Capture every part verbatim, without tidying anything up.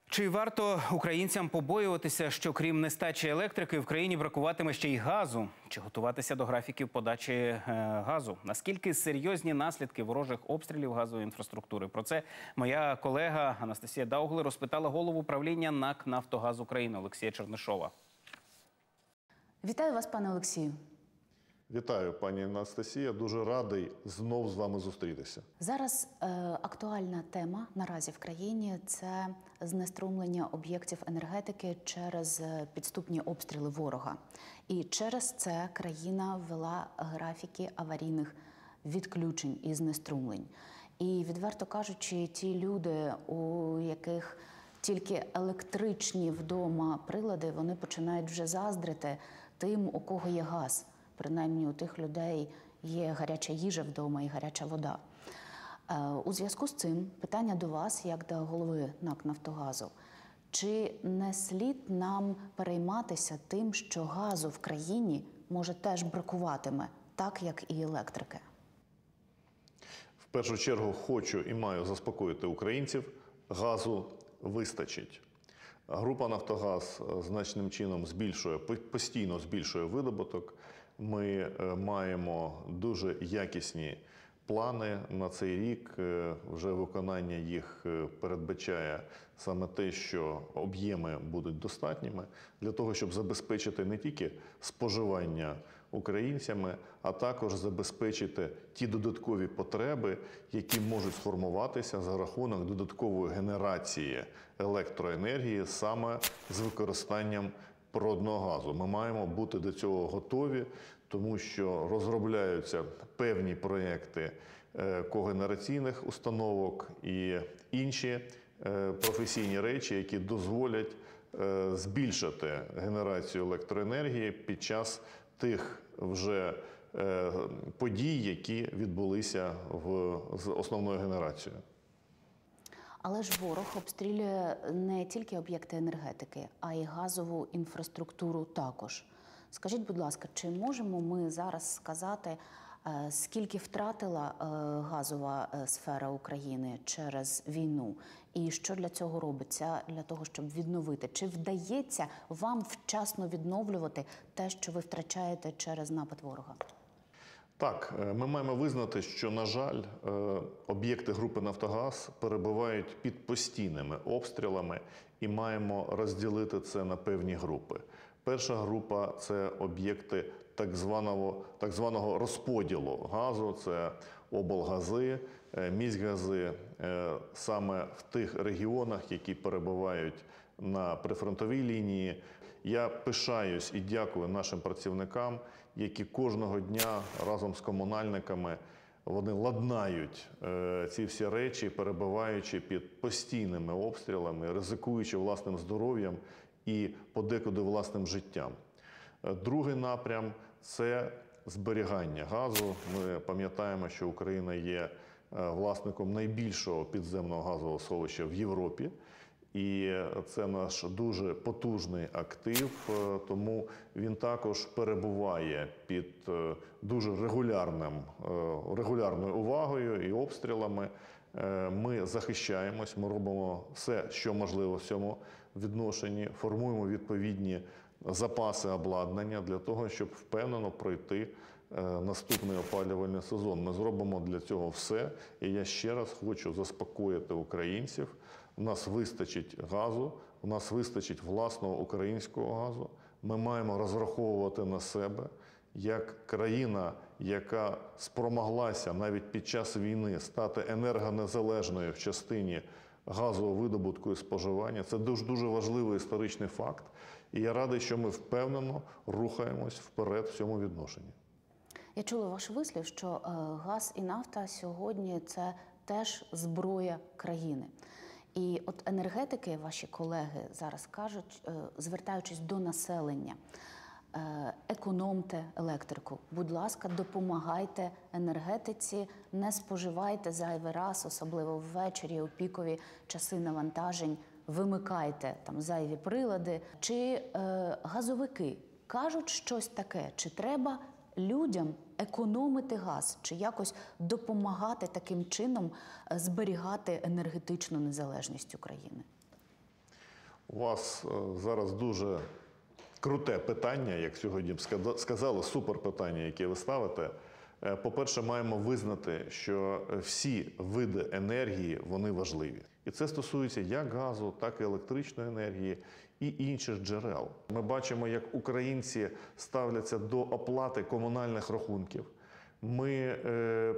Чи варто українцям побоюватися, що крім нестачі електрики в країні бракуватиме ще й газу? Чи готуватися до графіків подачі е, газу? Наскільки серйозні наслідки ворожих обстрілів газової інфраструктури? Про це моя колега Анастасія Даугли розпитала голову правління НАК «Нафтогаз України» Олексія Чернишова. Вітаю вас, пане Олексію. Вітаю, пані Анастасія. Дуже радий знов з вами зустрітися. Зараз е, актуальна тема наразі в країні – це знеструмлення об'єктів енергетики через підступні обстріли ворога. І через це країна ввела графіки аварійних відключень і знеструмлень. І, відверто кажучи, ті люди, у яких тільки електричні вдома прилади, вони починають вже заздрити тим, у кого є газ. Принаймні у тих людей є гаряча їжа вдома і гаряча вода. У зв'язку з цим питання до вас, як до голови НАК «Нафтогазу». Чи не слід нам перейматися тим, що газу в країні може теж бракуватиме, так як і електрики? В першу чергу хочу і маю заспокоїти українців. Газу вистачить. Група «Нафтогаз» значним чином збільшує, постійно збільшує видобуток. Ми маємо дуже якісні плани на цей рік. Вже виконання їх передбачає саме те, що об'єми будуть достатніми для того, щоб забезпечити не тільки споживання українцями, а також забезпечити ті додаткові потреби, які можуть сформуватися за рахунок додаткової генерації електроенергії саме з використанням природного газу. Ми маємо бути до цього готові, тому що розробляються певні проєкти когенераційних установок і інші професійні речі, які дозволять збільшити генерацію електроенергії під час тих вже подій, які відбулися в, з основною генерацією. Але ж ворог обстрілює не тільки об'єкти енергетики, а й газову інфраструктуру також. Скажіть, будь ласка, чи можемо ми зараз сказати, скільки втратила газова сфера України через війну? І що для цього робиться, для того, щоб відновити? Чи вдається вам вчасно відновлювати те, що ви втрачаєте через напад ворога? Так, ми маємо визнати, що, на жаль, об'єкти групи «Нафтогаз» перебувають під постійними обстрілами і маємо розділити це на певні групи. Перша група – це об'єкти так званого, так званого розподілу газу, це облгази, міськгази, саме в тих регіонах, які перебувають на прифронтовій лінії. Я пишаюсь і дякую нашим працівникам, які кожного дня разом з комунальниками вони ладнають ці всі речі, перебуваючи під постійними обстрілами, ризикуючи власним здоров'ям і подекуди власним життям. Другий напрям – це зберігання газу. Ми пам'ятаємо, що Україна є власником найбільшого підземного газового сховища в Європі. І це наш дуже потужний актив, тому він також перебуває під дуже регулярним, регулярною увагою і обстрілами. Ми захищаємось, ми робимо все, що можливо в цьому відношенні, формуємо відповідні запаси обладнання для того, щоб впевнено пройти наступний опалювальний сезон. Ми зробимо для цього все. І я ще раз хочу заспокоїти українців. У нас вистачить газу, у нас вистачить власного українського газу. Ми маємо розраховувати на себе. Як країна, яка спромоглася навіть під час війни стати енергонезалежною в частині газового видобутку і споживання, це дуже, дуже важливий історичний факт. І я радий, що ми впевнено рухаємось вперед в цьому відношенні. Я чула ваш вислів, що газ і нафта сьогодні – це теж зброя країни. І от енергетики, ваші колеги зараз кажуть, звертаючись до населення, економте електрику. Будь ласка, допомагайте енергетиці, не споживайте зайвий раз, особливо ввечері, у пікові часи навантажень, вимикайте там зайві прилади. Чи е, газовики кажуть щось таке? Чи треба людям економити газ, чи якось допомагати таким чином зберігати енергетичну незалежність України? У вас е, зараз дуже круте питання, як сьогодні б сказали, супер питання, яке ви ставите. Е, По-перше, маємо визнати, що всі види енергії, вони важливі. І це стосується як газу, так і електричної енергії і інших джерел. Ми бачимо, як українці ставляться до оплати комунальних рахунків. Ми е,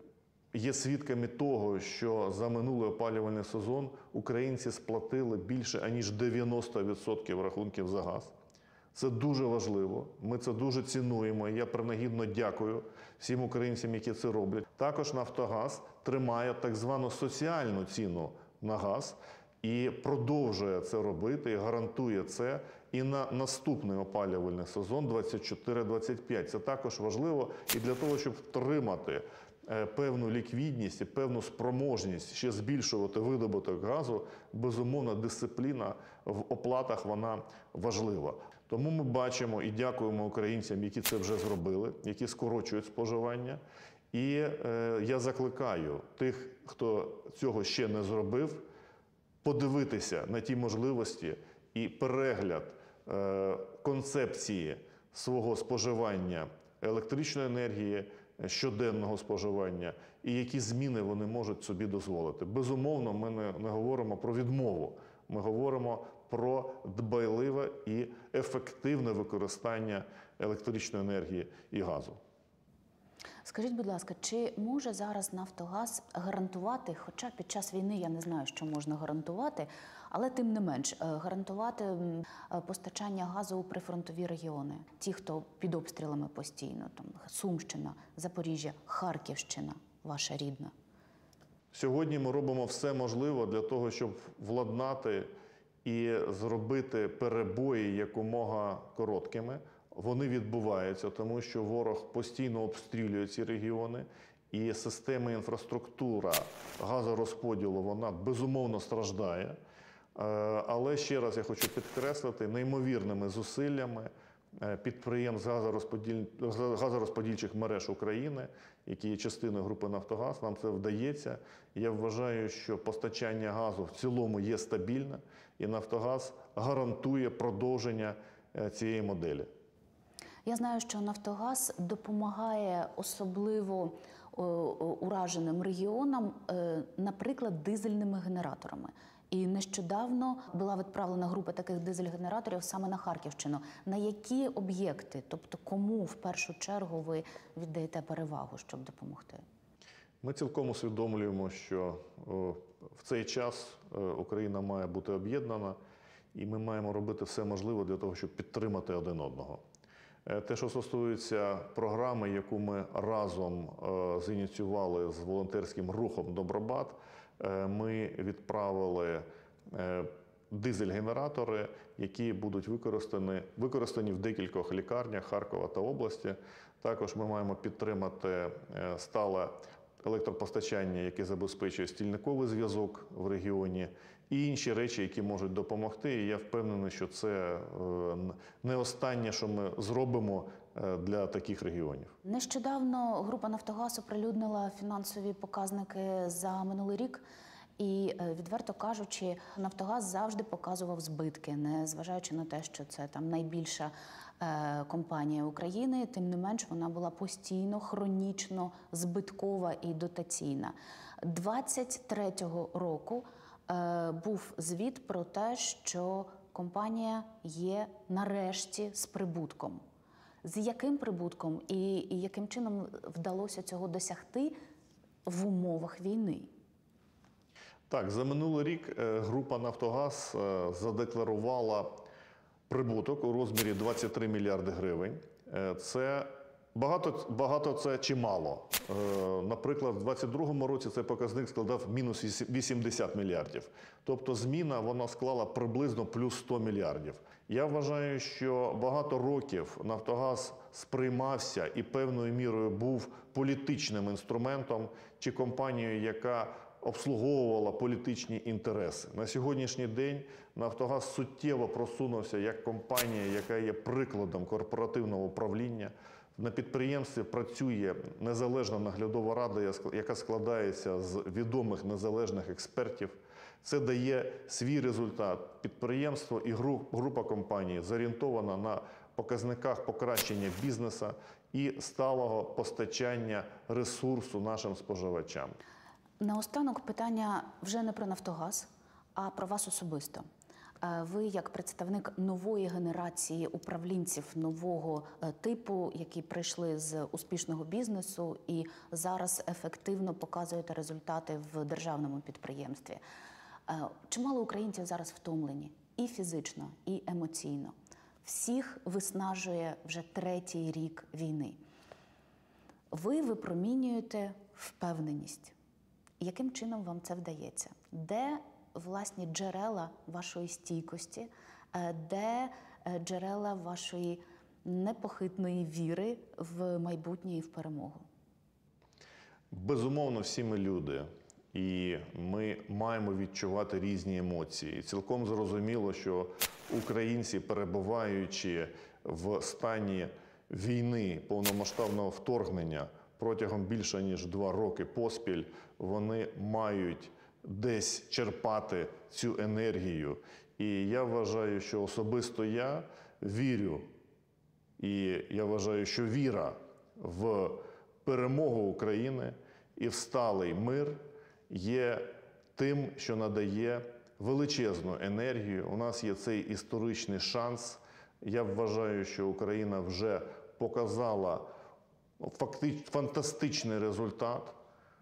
є свідками того, що за минулий опалювальний сезон українці сплатили більше, аніж дев'яносто відсотків рахунків за газ. Це дуже важливо, ми це дуже цінуємо, і я принагідно дякую всім українцям, які це роблять. Також «Нафтогаз» тримає так звану соціальну ціну на газ і продовжує це робити, і гарантує це і на наступний опалювальний сезон двадцять чотири двадцять п'ять. Це також важливо і для того, щоб втримати певну ліквідність і певну спроможність ще збільшувати видобуток газу, безумовно, дисципліна в оплатах, вона важлива. Тому ми бачимо і дякуємо українцям, які це вже зробили, які скорочують споживання. І е, я закликаю тих, хто цього ще не зробив, подивитися на ті можливості і перегляд е, концепції свого споживання електричної енергії, щоденного споживання і які зміни вони можуть собі дозволити. Безумовно, ми не, не говоримо про відмову, ми говоримо про дбайливе і ефективне використання електричної енергії і газу. Скажіть, будь ласка, чи може зараз «Нафтогаз» гарантувати, хоча під час війни я не знаю, що можна гарантувати, але тим не менш гарантувати постачання газу у прифронтові регіони? Ті, хто під обстрілами постійно, там Сумщина, Запоріжжя, Харківщина, ваша рідна. Сьогодні ми робимо все можливе для того, щоб владнати і зробити перебої якомога короткими. Вони відбуваються, тому що ворог постійно обстрілює ці регіони, і система інфраструктура газорозподілу, вона безумовно страждає. Але ще раз я хочу підкреслити, неймовірними зусиллями підприємств газорозподіль... газорозподільчих мереж України, які є частиною групи «Нафтогаз», нам це вдається. Я вважаю, що постачання газу в цілому є стабільне, і «Нафтогаз» гарантує продовження цієї моделі. Я знаю, що «Нафтогаз» допомагає особливо ураженим регіонам, наприклад, дизельними генераторами. І нещодавно була відправлена група таких дизель-генераторів саме на Харківщину. На які об'єкти, тобто кому в першу чергу ви віддаєте перевагу, щоб допомогти? Ми цілком усвідомлюємо, що в цей час Україна має бути об'єднана, і ми маємо робити все можливе для того, щоб підтримати один одного. Те, що стосується програми, яку ми разом зініціювали з волонтерським рухом «Добробат», ми відправили дизель-генератори, які будуть використані, використані в декількох лікарнях Харкова та області. Також ми маємо підтримати стале електропостачання, яке забезпечує стільниковий зв'язок в регіоні, і інші речі, які можуть допомогти. І я впевнений, що це не останнє, що ми зробимо для таких регіонів. Нещодавно група «Нафтогаз» оприлюднила фінансові показники за минулий рік. І, відверто кажучи, «Нафтогаз» завжди показував збитки, незважаючи на те, що це там найбільша е, компанія України, тим не менш вона була постійно, хронічно збиткова і дотаційна. двадцять третього року е, був звіт про те, що компанія є нарешті з прибутком. З яким прибутком і, і яким чином вдалося цього досягти в умовах війни? Так, за минулий рік група «Нафтогаз» задекларувала прибуток у розмірі двадцять три мільярди гривень. Це багато, багато це чи мало. Наприклад, в двадцять другому році цей показник складав мінус вісімдесят мільярдів. Тобто зміна вона склала приблизно плюс сто мільярдів. Я вважаю, що багато років «Нафтогаз» сприймався і певною мірою був політичним інструментом чи компанією, яка обслуговувала політичні інтереси. На сьогоднішній день «Нафтогаз» суттєво просунувся як компанія, яка є прикладом корпоративного управління. На підприємстві працює незалежна наглядова рада, яка складається з відомих незалежних експертів. Це дає свій результат. Підприємство і група компаній зорієнтована на показниках покращення бізнесу і сталого постачання ресурсу нашим споживачам. Наостанок питання вже не про «Нафтогаз», а про вас особисто. Ви, як представник нової генерації управлінців нового типу, які прийшли з успішного бізнесу і зараз ефективно показуєте результати в державному підприємстві. Чимало українців зараз втомлені і фізично, і емоційно. Всіх виснажує вже третій рік війни. Ви випромінюєте впевненість. Яким чином вам це вдається? Де власні джерела вашої стійкості, де джерела вашої непохитної віри в майбутнє і в перемогу? Безумовно, всі ми люди. І ми маємо відчувати різні емоції. І цілком зрозуміло, що українці, перебуваючи в стані війни, повномасштабного вторгнення протягом більше ніж два роки поспіль, вони мають десь черпати цю енергію. І я вважаю, що особисто я вірю, і я вважаю, що віра в перемогу України і в сталий мир є тим, що надає величезну енергію. У нас є цей історичний шанс. Я вважаю, що Україна вже показала фактично фантастичний результат.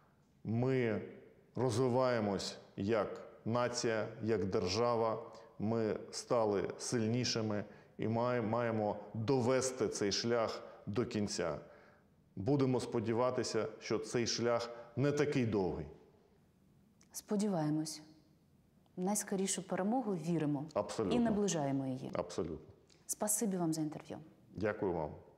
Ми розвиваємось як нація, як держава. Ми стали сильнішими і маємо довести цей шлях до кінця. Будемо сподіватися, що цей шлях не такий довгий. Сподіваємось. В найскорішу перемогу віримо. Абсолютно. І наближаємо її. Абсолютно. Спасибі вам за інтерв'ю. Дякую вам.